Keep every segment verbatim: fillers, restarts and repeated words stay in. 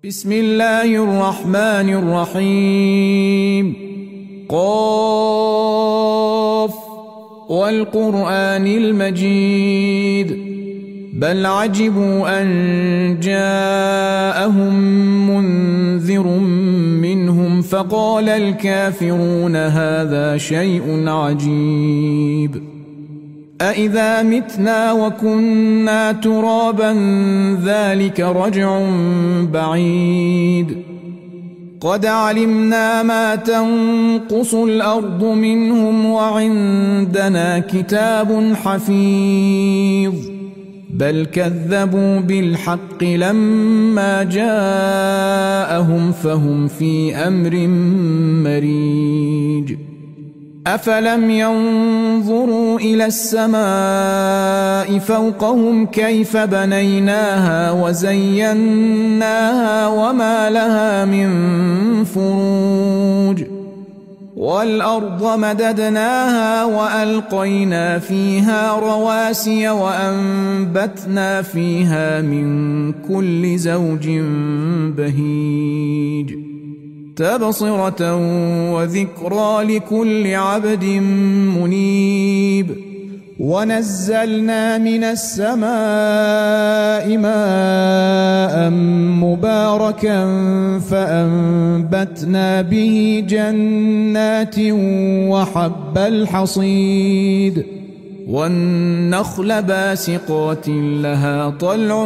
بسم الله الرحمن الرحيم. قاف والقرآن المجيد بل عجبوا أن جاءهم منذر منهم فقال الكافرون هذا شيء عجيب أإذا متنا وكنا ترابا ذلك رجع بعيد قد علمنا ما تنقص الأرض منهم وعندنا كتاب حفيظ بل كذبوا بالحق لما جاءهم فهم في أمر مريج أفلم ينظروا إلى السماء فوقهم كيف بنيناها وزيناها وما لها من فروج والأرض مددناها وألقينا فيها رواسي وأنبتنا فيها من كل زوج بهيج تبصرة وذكرى لكل عبد منيب ونزلنا من السماء ماء مباركا فأنبتنا به جنات وحب الحصيد والنخل باسقات لها طلع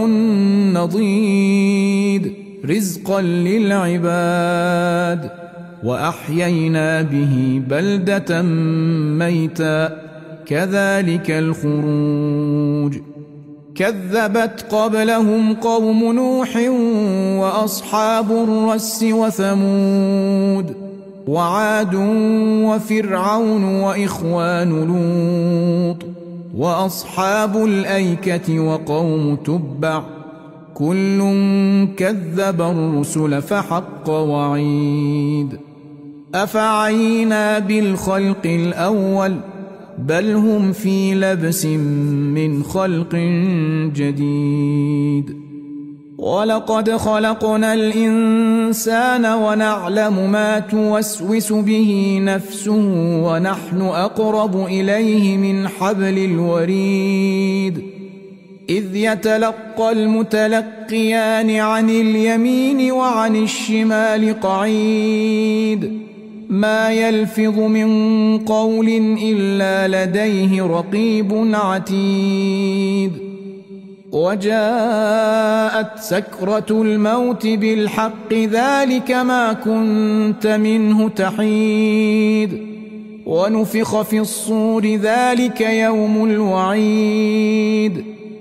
نضيد رزقا للعباد وأحيينا به بلدة ميتا كذلك الخروج كذبت قبلهم قوم نوح وأصحاب الرس وثمود وعاد وفرعون وإخوان لوط وأصحاب الأيكة وقوم تبع كل كذب الرسل فحق وعيد أفعينا بالخلق الأول بل هم في لبس من خلق جديد ولقد خلقنا الإنسان ونعلم ما توسوس به نفسه ونحن أقرب إليه من حبل الوريد إذ يتلقى المتلقيان عن اليمين وعن الشمال قعيد ما يلفظ من قول إلا لديه رقيب عتيد وجاءت سكرة الموت بالحق ذلك ما كنت منه تحيد ونفخ في الصور ذلك يوم الوعيد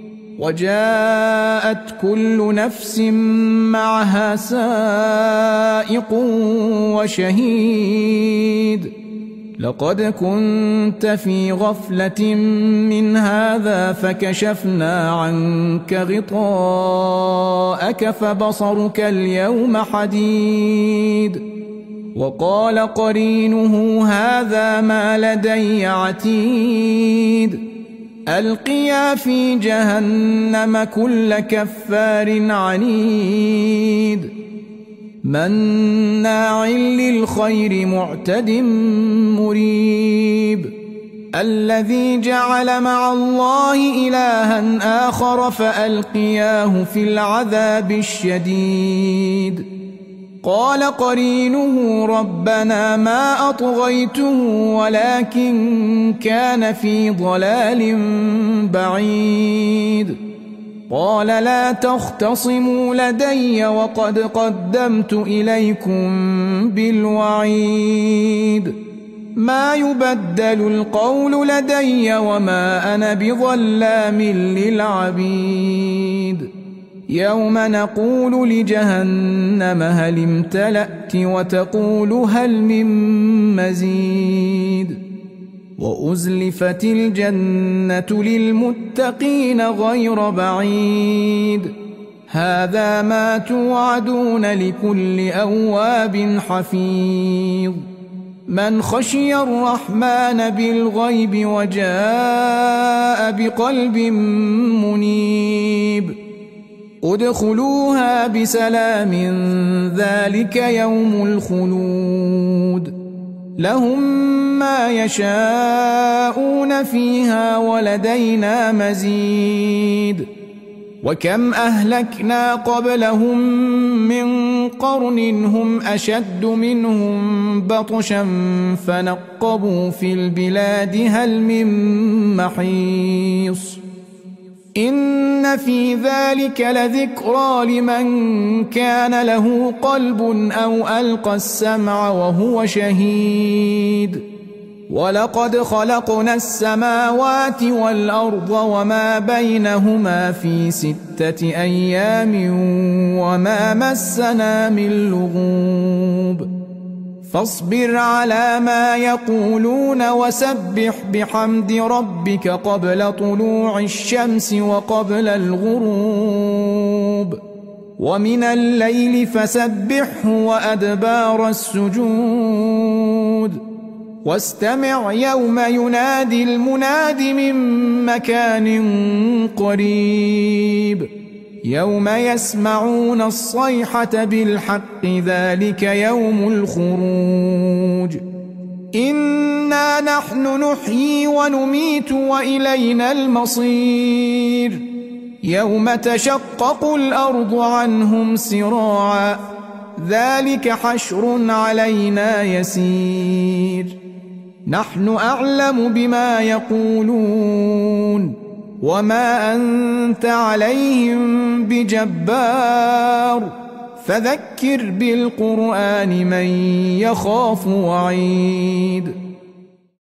وجاءت كل نفس معها سائق وشهيد لقد كنت في غفلة من هذا فكشفنا عنك غطاءك فبصرك اليوم حديد وقال قرينه هذا ما لدي عتيد ألقيا في جهنم كل كفار عنيد مناع للخير معتد مريب الذي جعل مع الله إلها آخر فألقياه في العذاب الشديد قال قرينه ربنا ما أطغيته ولكن كان في ضلال بعيد قال لا تختصموا لدي وقد قدمت إليكم بالوعيد ما يبدل القول لدي وما أنا بظلام للعبيد يوم نقول لجهنم هل امتلأت وتقول هل من مزيد وأزلفت الجنة للمتقين غير بعيد هذا ما توعدون لكل أواب حفيظ من خشي الرحمن بالغيب وجاء بقلب منيب ادخلوها بسلام ذلك يوم الخلود لهم ما يشاءون فيها ولدينا مزيد وكم أهلكنا قبلهم من قرن هم أشد منهم بطشا فنقبوا في البلاد هل من محيص إن في ذلك لذكرى لمن كان له قلب أو ألقى السمع وهو شهيد ولقد خلقنا السماوات والأرض وما بينهما في ستة أيام وما مسنا من لغوب فاصبر على ما يقولون وسبح بحمد ربك قبل طلوع الشمس وقبل الغروب ومن الليل فسبحه وأدبار السجود واستمع يوم ينادي المناد من مكان قريب يوم يسمعون الصيحة بالحق ذلك يوم الخروج إنا نحن نحيي ونميت وإلينا المصير يوم تشقق الأرض عنهم سراعا ذلك حشر علينا يسير نحن أعلم بما يقولون وما أنت عليهم بجبار فذكر بالقرآن من يخاف وعيد